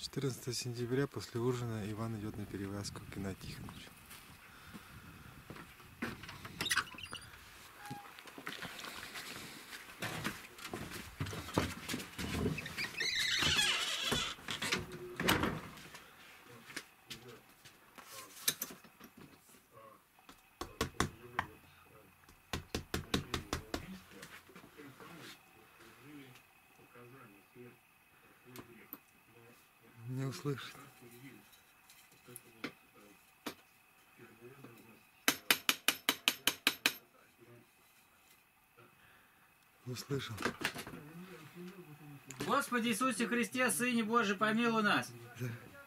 14 сентября после ужина Иван идет на перевязку к Геннадию Тихоновичу. Не услышит. Услышал. Господи Иисусе Христе, Сыне Божий, помилуй нас. Да.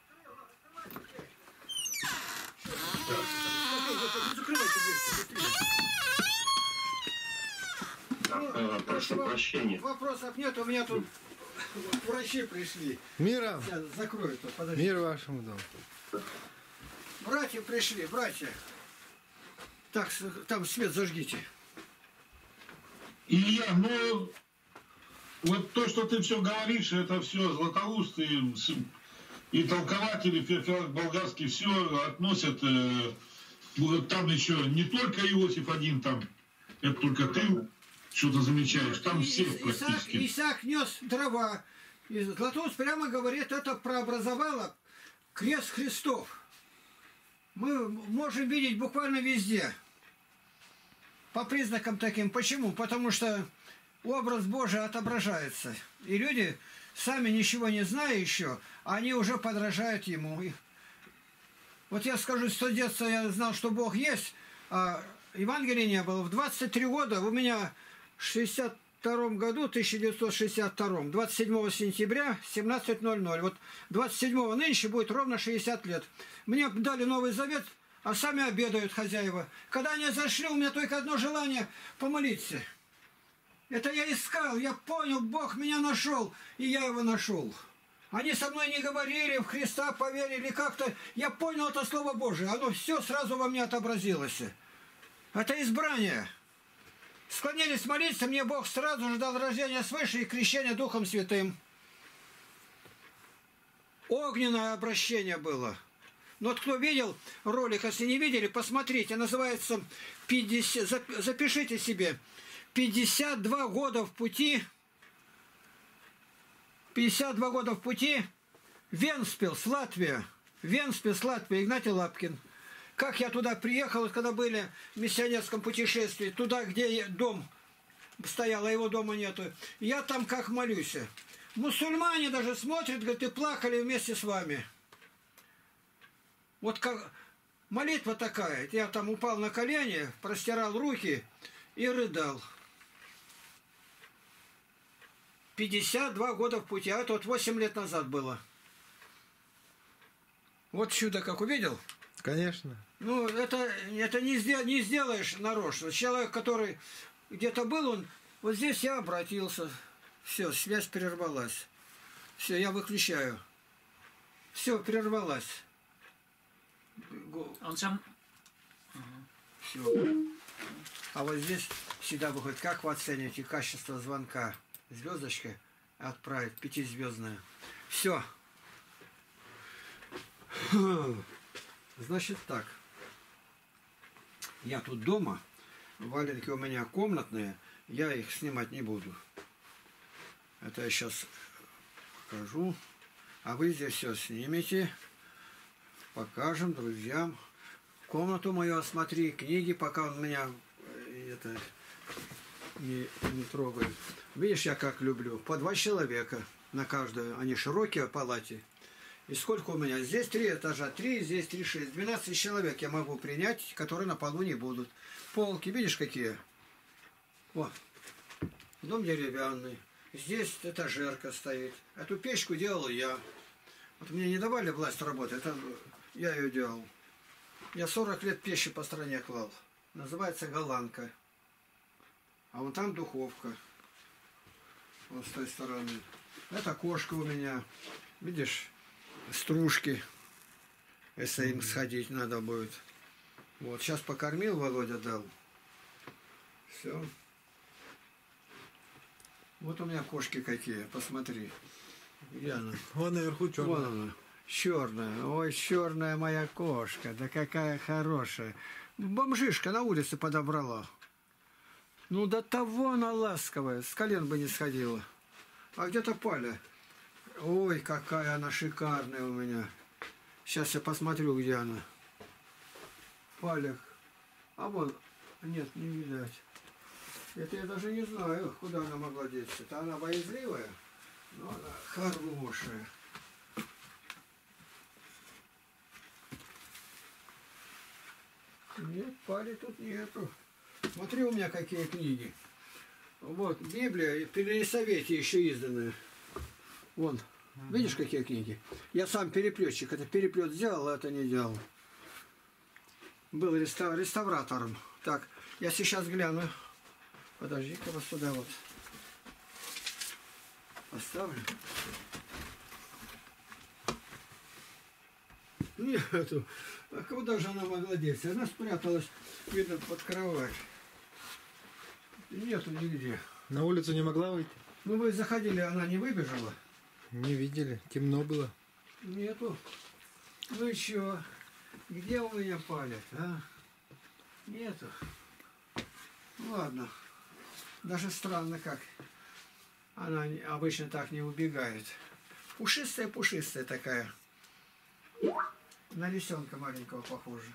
Прошу прощения. Вопросов нет, у меня тут врачи пришли. Мира! Сейчас закрою тут, подожди. Мир вашему дому. Братья пришли, братья. Так, там свет зажгите. Илья, ну, вот то, что ты все говоришь, это все Златоуст и толкователи болгарские все относят. Вот там еще не только Иосиф один там, это только ты что-то замечаешь, там всех практически. Исаак нес дрова. И Златоуст прямо говорит, это прообразовало крест Христов. Мы можем видеть буквально везде. По признакам таким. Почему? Потому что образ Божий отображается. И люди, сами ничего не зная еще, они уже подражают Ему. Вот я скажу, что с детства я знал, что Бог есть, а Евангелия не было. В 23 года у меня в 62 году, 1962, 27 сентября, 17:00. Вот 27 нынче будет ровно 60 лет. Мне дали Новый Завет, а сами обедают хозяева. Когда они зашли, у меня только одно желание – помолиться. Это я искал, я понял, Бог меня нашел, и я его нашел. Они со мной не говорили, в Христа поверили как-то. Я понял это Слово Божие, оно все сразу во мне отобразилось. Это избрание. Склонились молиться, мне Бог сразу же дал рождение свыше и крещение Духом Святым. Огненное обращение было. Но вот кто видел ролик, если не видели, посмотрите. Называется 50, запишите себе, 52 года в пути. 52 года в пути. Венспилс, Латвия. Венспилс, Латвия, Игнатий Лапкин. Как я туда приехал, когда были в миссионерском путешествии, туда, где дом стоял, а его дома нету. Я там как молюсь. Мусульмане даже смотрят, говорят, и плакали вместе с вами. Вот как молитва такая. Я там упал на колени, простирал руки и рыдал. 52 года в пути, а это вот 8 лет назад было. Вот чудо как увидел. Конечно. Ну, это не сделаешь нарочно. Человек, который где-то был, он вот здесь я обратился. Все, связь прервалась. Все, я выключаю. Все, прервалась. Он сам... Все. А вот здесь всегда выходит, как вы оцениваете качество звонка? Звездочка отправить, 5-звездная. Все. Значит так. Я тут дома. Валенки у меня комнатные. Я их снимать не буду. Это я сейчас покажу. А вы здесь все снимете. Покажем друзьям. Комнату мою осмотри. Книги, пока он меня это не трогает. Видишь, я как люблю. По 2 человека на каждую. Они широкие в палате. И сколько у меня? Здесь 3 этажа. 3, здесь 3, 6. 12 человек я могу принять, которые на полу не будут. Полки, видишь, какие? Вот. Дом деревянный. Здесь этажерка стоит. Эту печку делал я. Вот мне не давали власть работать. Это я ее делал. Я 40 лет печи по стране клал. Называется голландка. А вон там духовка. Вот с той стороны. Это кошка у меня. Видишь? Стружки. Если им сходить надо будет. Вот. Сейчас покормил, Володя дал. Все. Вот у меня кошки какие. Посмотри. Где она? Вон наверху Вон черный. она. Черная. Ой, черная моя кошка. Да какая хорошая. Бомжишка на улице подобрала. Ну, до того она ласковая. С колен бы не сходила. А где-то Паля. Ой, какая она шикарная у меня. Сейчас я посмотрю, где она. Паля. А вон. Нет, не видать. Это я даже не знаю, куда она могла деться. Это она боязливая, но она хорошая. Нет, Пали тут нету. Смотри, у меня какие книги. Вот, Библия, при Елисавете еще изданная. Вон, видишь, какие книги? Я сам переплетчик. Это переплет сделал, а это не делал. Был реставратором. Так, я сейчас гляну. Подожди-ка, вот сюда вот поставлю. Нету. А куда же она могла деться? Она спряталась, видно, под кровать. Нету нигде. На улицу не могла выйти? Ну, вы заходили, она не выбежала? Не видели. Темно было. Нету. Ну и чё? Где у меня палец, а? Нету. Ладно. Даже странно как. Она обычно так не убегает. Пушистая такая. На лисенка маленького похоже.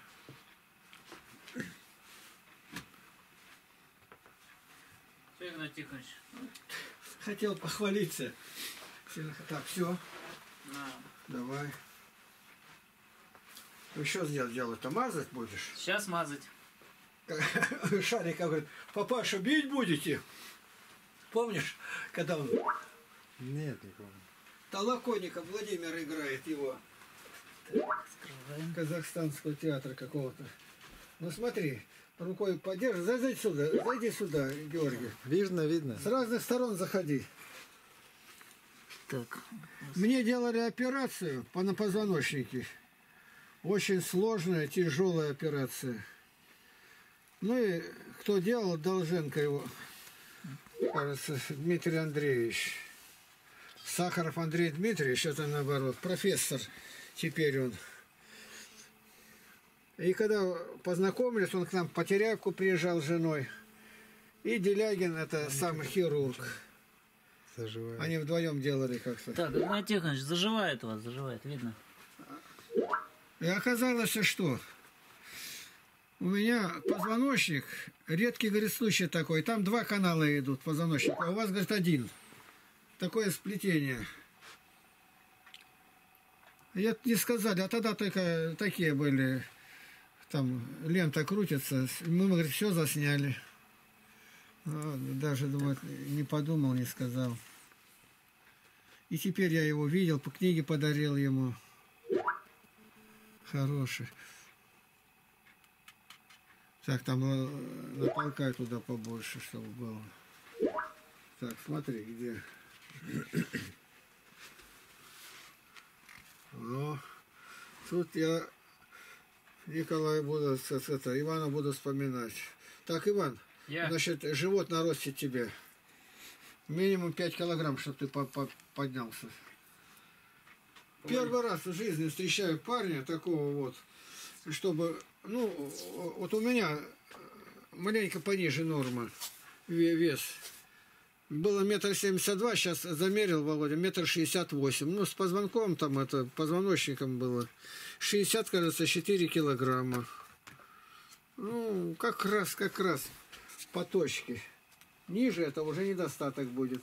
Все, Игнат Тихонович. Хотел похвалиться. Так, все. На. Давай. Ну, что делать-то? Мазать будешь? Сейчас мазать. Шарика говорит, папаша, бить будете? Помнишь, когда он... Нет, не помню. Толоконников Владимир играет его. Казахстанского театра какого-то. Ну смотри, рукой подержи. Зайди сюда, Георгий. Видно. С разных сторон заходи. Так. Мне делали операцию на позвоночнике. Очень сложная, тяжелая операция. Ну и кто делал, Долженко его, кажется, Дмитрий Андреевич. Сахаров Андрей Дмитриевич, это наоборот, профессор теперь он. И когда познакомились, он к нам по Теряевку приезжал с женой. И Делягин, это сам хирург. Заживает. Они вдвоем делали как-то. Так, Игнат Тихонович, заживает у вас, заживает, видно. И оказалось, что у меня позвоночник, редкий, говорит, случай такой. Там 2 канала идут позвоночника, а у вас, говорит, 1. Такое сплетение. Я не сказали, а тогда только такие были. Там лента крутится. Мы, говорит, все засняли. Даже, думаю, не подумал, не сказал. И теперь я его видел, по книге подарил ему. Хороший. Так, там натолкай туда побольше, чтобы было. Так, смотри, где. Ну, тут я Николая буду, Ивана буду вспоминать. Так, Иван, значит, живот нарастет тебе. Минимум 5 килограмм, чтобы ты поднялся. Первый раз в жизни встречаю парня такого вот, чтобы, ну, вот у меня маленько пониже нормы вес. Было 1,72 м, сейчас замерил Володя, 1,68 м. Ну, с позвонком там, это, позвоночником было 60, кажется, 4 килограмма. Ну, как раз по точке. Ниже это уже недостаток будет.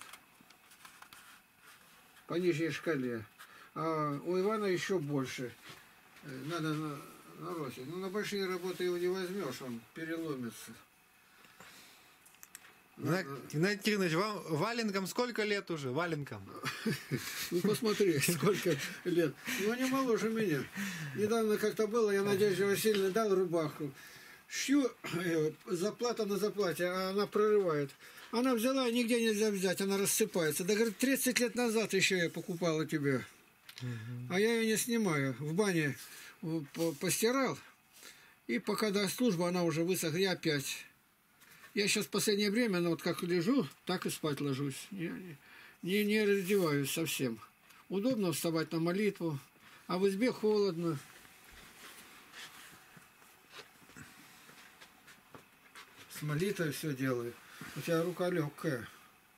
По нижней шкале. А у Ивана еще больше. Надо на росе. Ну, на большие работы его не возьмешь, он переломится. Игнат Тихонович, вам валенкам сколько лет уже? Валенкам? Ну, посмотри, сколько лет. Ну, не моложе меня. Недавно как-то было, я Надежде Васильевне дал рубаху. Шью, заплата на заплате, а она прорывает. Она взяла, нигде нельзя взять, она рассыпается. Да, говорит, 30 лет назад еще я покупала тебе. А я ее не снимаю. В бане постирал. И пока до службы она уже высохла, я опять. Я сейчас в последнее время, ну вот как лежу, так и спать ложусь. Не раздеваюсь совсем. удобно вставать на молитву, а в избе холодно. С молитвой все делаю. У тебя рука легкая.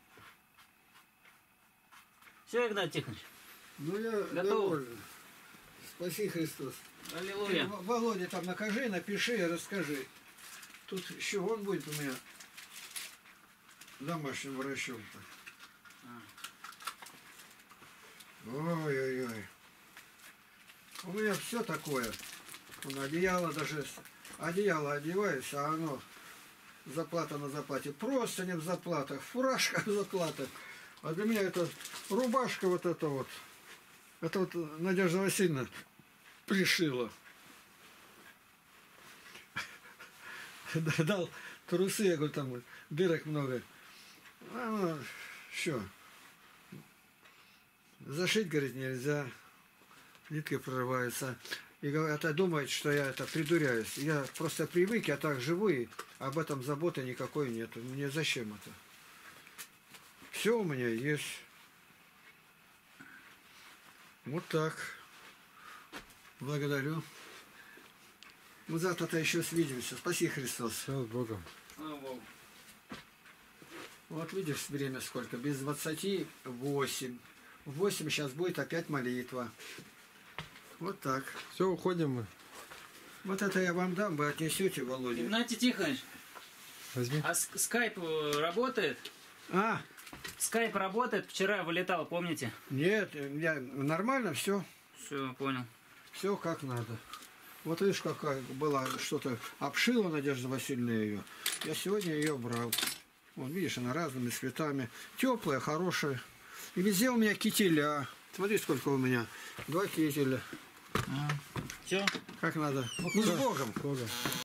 Все, Игнат Тихонович. Ну я Готово. доволен. Спаси Христос. Аллилуйя. Володя там накажи, напиши и расскажи. Тут еще он будет у меня домашним врачом-то. Ой-ой-ой. У меня все такое. Он одеяло даже... Одеяло одеваюсь, а оно заплата на заплате. Просто не в заплатах, фуражка в заплатах. А для меня это рубашка вот эта вот. Это вот Надежда Васильевна пришила. Дал трусы, я говорю, там дырок много. А ну, что? Зашить, говорит, нельзя. Нитки прорываются. И говорят, а думает, что я это придуряюсь. Я просто привык, я так живу, и об этом заботы никакой нет. Мне зачем это? Все у меня есть. Вот так. Благодарю. Мы завтра-то еще свидимся. Спаси Христос. Все, с Богом. Слава Богу. Вот видишь, время сколько? Без 28. В 8 сейчас будет опять молитва. Вот так. Все, уходим мы. Вот это я вам дам, вы отнесете, Володя. Игнатий Тихонович, Возьми. а скайп работает? А, Скайп работает? Вчера вылетал, помните? нет, я нормально, все. Все, понял. Все как надо. Вот видишь, какая была, что-то обшила Надежда Васильевна ее. Я сегодня ее брал. Вот видишь, она разными цветами. Теплая, хорошая. И везде у меня кителя. Смотри, сколько у меня. 2 кителя. Все. Как надо. Ну, с Богом. С Богом.